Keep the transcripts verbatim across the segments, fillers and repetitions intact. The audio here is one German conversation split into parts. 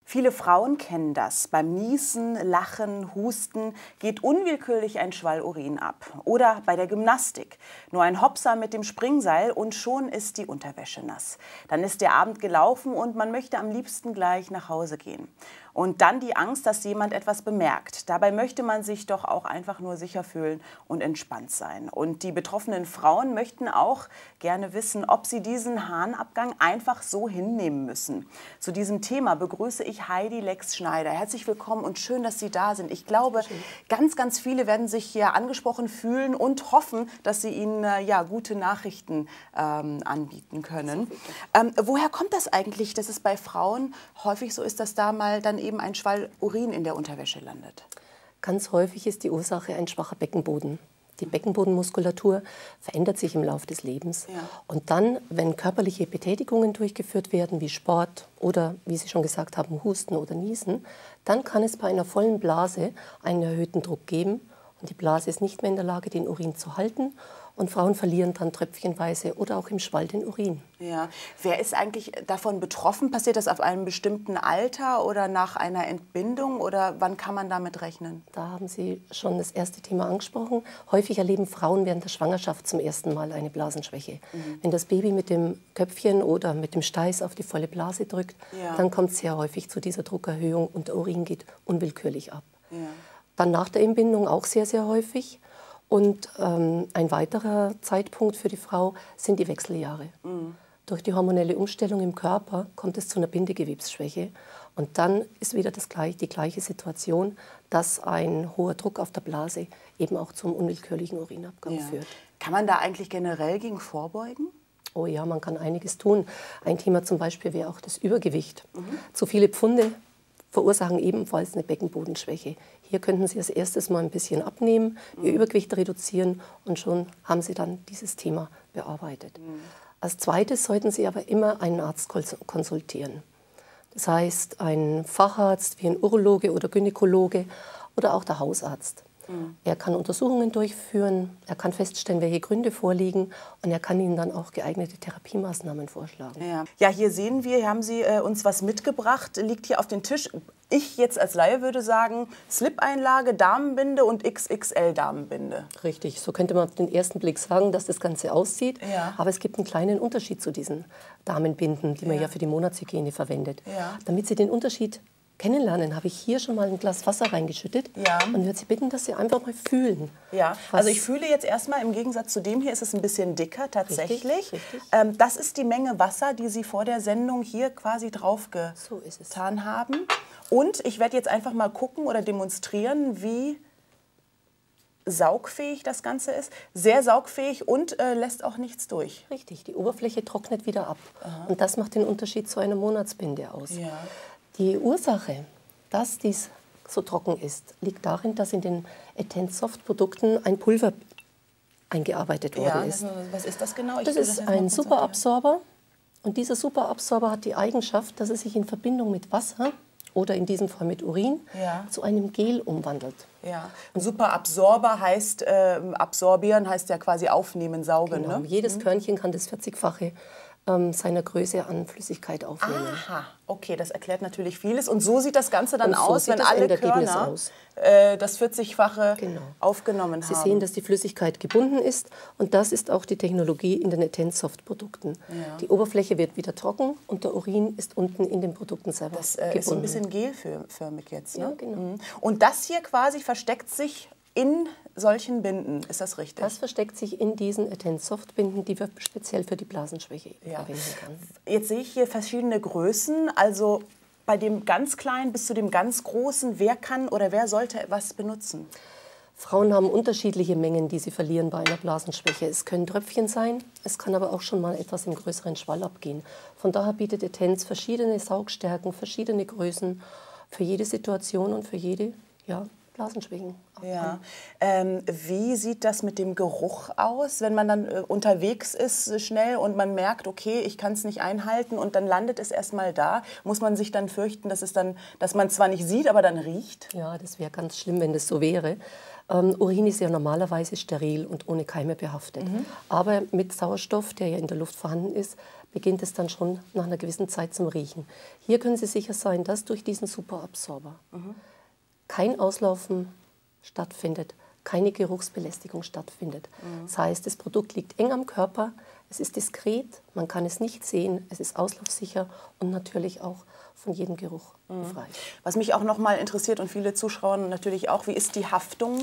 Viele Frauen kennen das. Beim Niesen, Lachen, Husten geht unwillkürlich ein Schwall Urin ab. Oder bei der Gymnastik. Nur ein Hopser mit dem Springseil und schon ist die Unterwäsche nass. Dann ist der Abend gelaufen und man möchte am liebsten gleich nach Hause gehen. Und dann die Angst, dass jemand etwas bemerkt. Dabei möchte man sich doch auch einfach nur sicher fühlen und entspannt sein. Und die betroffenen Frauen möchten auch gerne wissen, ob sie diesen Harnabgang einfach so hinnehmen müssen. Zu diesem Thema begrüße ich Heidi Lex-Schneider. Herzlich willkommen und schön, dass Sie da sind. Ich glaube, ganz, ganz viele werden sich hier angesprochen fühlen und hoffen, dass Sie ihnen äh, ja, gute Nachrichten ähm, anbieten können. Ähm, woher kommt das eigentlich, dass es bei Frauen häufig so ist, dass da mal dann eben ein Schwall Urin in der Unterwäsche landet? Ganz häufig ist die Ursache ein schwacher Beckenboden. Die Beckenbodenmuskulatur verändert sich im Laufe des Lebens. Ja. Und dann, wenn körperliche Betätigungen durchgeführt werden, wie Sport oder, wie Sie schon gesagt haben, Husten oder Niesen, dann kann es bei einer vollen Blase einen erhöhten Druck geben. Und die Blase ist nicht mehr in der Lage, den Urin zu halten. Und Frauen verlieren dann tröpfchenweise oder auch im Schwall den Urin. Ja. Wer ist eigentlich davon betroffen? Passiert das auf einem bestimmten Alter oder nach einer Entbindung? Oder wann kann man damit rechnen? Da haben Sie schon das erste Thema angesprochen. Häufig erleben Frauen während der Schwangerschaft zum ersten Mal eine Blasenschwäche. Mhm. Wenn das Baby mit dem Köpfchen oder mit dem Steiß auf die volle Blase drückt, ja. dann kommt es sehr häufig zu dieser Druckerhöhung und der Urin geht unwillkürlich ab. Ja. Dann nach der Entbindung auch sehr, sehr häufig. Und ähm, ein weiterer Zeitpunkt für die Frau sind die Wechseljahre. Mhm. Durch die hormonelle Umstellung im Körper kommt es zu einer Bindegewebsschwäche. Und dann ist wieder das gleich, die gleiche Situation, dass ein hoher Druck auf der Blase eben auch zum unwillkürlichen Urinabgang ja. führt. Kann man da eigentlich generell gegen vorbeugen? Oh ja, man kann einiges tun. Ein Thema zum Beispiel wäre auch das Übergewicht. Mhm. Zu viele Pfunde verursachen ebenfalls eine Beckenbodenschwäche. Hier könnten Sie als erstes mal ein bisschen abnehmen, mhm. Ihr Übergewicht reduzieren und schon haben Sie dann dieses Thema bearbeitet. Mhm. Als zweites sollten Sie aber immer einen Arzt konsultieren. Das heißt, einen Facharzt wie ein Urologe oder Gynäkologe oder auch der Hausarzt. Mhm. Er kann Untersuchungen durchführen, er kann feststellen, welche Gründe vorliegen und er kann Ihnen dann auch geeignete Therapiemaßnahmen vorschlagen. Ja, ja hier sehen wir, hier haben Sie äh, uns was mitgebracht, liegt hier auf dem Tisch. Ich jetzt als Laie würde sagen, Slip-Einlage, Damenbinde und X X L-Damenbinde. Richtig, so könnte man auf den ersten Blick sagen, dass das Ganze aussieht. Ja. Aber es gibt einen kleinen Unterschied zu diesen Damenbinden, die man ja, ja für die Monatshygiene verwendet. Ja. Damit Sie den Unterschied kennenlernen, habe ich hier schon mal ein Glas Wasser reingeschüttet ja. und würde Sie bitten, dass Sie einfach mal fühlen. Ja, also ich fühle jetzt erstmal, im Gegensatz zu dem hier ist es ein bisschen dicker tatsächlich. Richtig, richtig. Ähm, das ist die Menge Wasser, die Sie vor der Sendung hier quasi drauf getan so haben. Und ich werde jetzt einfach mal gucken oder demonstrieren, wie saugfähig das Ganze ist. Sehr saugfähig und äh, lässt auch nichts durch. Richtig, die Oberfläche trocknet wieder ab. Aha. Und das macht den Unterschied zu einer Monatsbinde aus. Ja. Die Ursache, dass dies so trocken ist, liegt darin, dass in den Etensoft-Produkten ein Pulver eingearbeitet worden ja, ist. Was ist das genau? Ich das ist das ein Superabsorber. Und dieser Superabsorber hat die Eigenschaft, dass er sich in Verbindung mit Wasser oder in diesem Fall mit Urin ja. zu einem Gel umwandelt. Ja. Superabsorber heißt, äh, absorbieren heißt ja quasi aufnehmen, saugen. Genau. Ne? Jedes mhm. Körnchen kann das vierzigfache ähm, seiner Größe an Flüssigkeit aufnehmen. Aha, okay, das erklärt natürlich vieles. Und so sieht das Ganze dann so aus, wenn alle Körner aus. Äh, das vierzigfache genau. aufgenommen Sie haben. Sie sehen, dass die Flüssigkeit gebunden ist und das ist auch die Technologie in den Etensoft-Produkten. Ja. Die Oberfläche wird wieder trocken und der Urin ist unten in den Produkten selber das, äh, gebunden. Das ist ein bisschen gelförmig jetzt. Ne? Ja, genau. Mhm. Und das hier quasi versteckt sich in solchen Binden, ist das richtig? Das versteckt sich in diesen Etensoft-Binden, die wir speziell für die Blasenschwäche ja. verwenden können. Jetzt sehe ich hier verschiedene Größen, also bei dem ganz Kleinen bis zu dem ganz Großen. Wer kann oder wer sollte was benutzen? Frauen haben unterschiedliche Mengen, die sie verlieren bei einer Blasenschwäche. Es können Tröpfchen sein, es kann aber auch schon mal etwas im größeren Schwall abgehen. Von daher bietet Etens verschiedene Saugstärken, verschiedene Größen für jede Situation und für jede ja, Blasenschwächen. Ja. Ähm, wie sieht das mit dem Geruch aus, wenn man dann äh, unterwegs ist äh, schnell und man merkt, okay, ich kann es nicht einhalten und dann landet es erstmal da? Muss man sich dann fürchten, dass, es dann, dass man zwar nicht sieht, aber dann riecht? Ja, das wäre ganz schlimm, wenn das so wäre. Ähm, Urin ist ja normalerweise steril und ohne Keime behaftet. Mhm. Aber mit Sauerstoff, der ja in der Luft vorhanden ist, beginnt es dann schon nach einer gewissen Zeit zum Riechen. Hier können Sie sicher sein, dass durch diesen Superabsorber mhm. kein Auslaufen stattfindet, keine Geruchsbelästigung stattfindet. Mhm. Das heißt, das Produkt liegt eng am Körper, es ist diskret, man kann es nicht sehen, es ist auslaufsicher und natürlich auch von jedem Geruch mhm. befreit. Was mich auch noch mal interessiert und viele Zuschauer natürlich auch, wie ist die Haftung?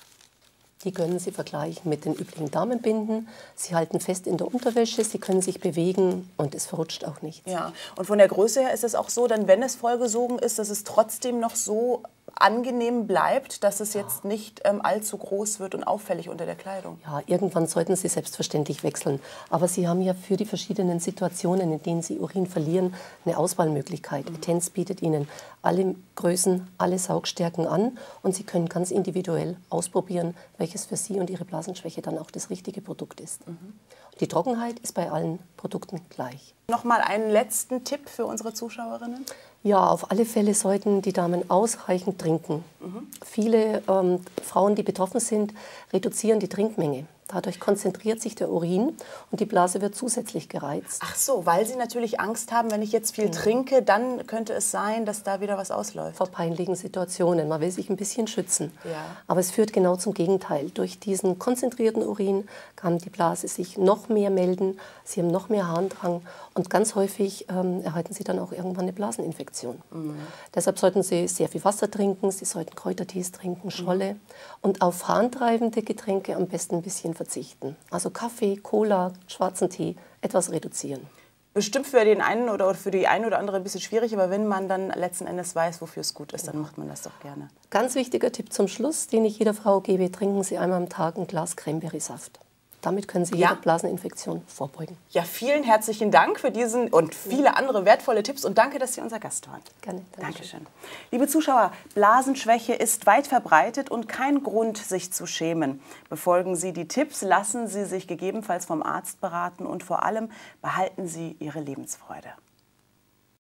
Die können Sie vergleichen mit den üblichen Damenbinden. Sie halten fest in der Unterwäsche, Sie können sich bewegen und es verrutscht auch nichts. Ja, und von der Größe her ist es auch so, denn wenn es vollgesogen ist, dass es trotzdem noch so angenehm bleibt, dass es jetzt nicht ähm, allzu groß wird und auffällig unter der Kleidung. Ja, irgendwann sollten Sie selbstverständlich wechseln. Aber Sie haben ja für die verschiedenen Situationen, in denen Sie Urin verlieren, eine Auswahlmöglichkeit. Mhm. Etenz bietet Ihnen alle Größen, alle Saugstärken an und Sie können ganz individuell ausprobieren, welches für Sie und Ihre Blasenschwäche dann auch das richtige Produkt ist. Mhm. Die Trockenheit ist bei allen Produkten gleich. Noch mal einen letzten Tipp für unsere Zuschauerinnen? Ja, auf alle Fälle sollten die Damen ausreichend trinken. Mhm. Viele ähm, Frauen, die betroffen sind, reduzieren die Trinkmenge. Dadurch konzentriert sich der Urin und die Blase wird zusätzlich gereizt. Ach so, weil sie natürlich Angst haben, wenn ich jetzt viel genau. trinke, dann könnte es sein, dass da wieder was ausläuft. Vor peinlichen Situationen. Man will sich ein bisschen schützen. Ja. Aber es führt genau zum Gegenteil. Durch diesen konzentrierten Urin kann die Blase sich noch mehr melden. Sie haben noch mehr Harndrang und ganz häufig ähm, erhalten sie dann auch irgendwann eine Blaseninfektion. Mhm. Deshalb sollten Sie sehr viel Wasser trinken, Sie sollten Kräutertees trinken, Scholle mhm. und auf harntreibende Getränke am besten ein bisschen verzichten. Also Kaffee, Cola, schwarzen Tee, etwas reduzieren. Bestimmt für den einen oder für die eine oder andere ein bisschen schwierig, aber wenn man dann letzten Endes weiß, wofür es gut ist, dann macht man das doch gerne. Ganz wichtiger Tipp zum Schluss, den ich jeder Frau gebe, trinken Sie einmal am Tag ein Glas Cranberry-Saft. Damit können Sie jeder ja. Blaseninfektion vorbeugen. Ja, vielen herzlichen Dank für diesen und viele andere wertvolle Tipps und danke, dass Sie unser Gast waren. Gerne. Dankeschön. Liebe Zuschauer, Blasenschwäche ist weit verbreitet und kein Grund, sich zu schämen. Befolgen Sie die Tipps, lassen Sie sich gegebenenfalls vom Arzt beraten und vor allem behalten Sie Ihre Lebensfreude.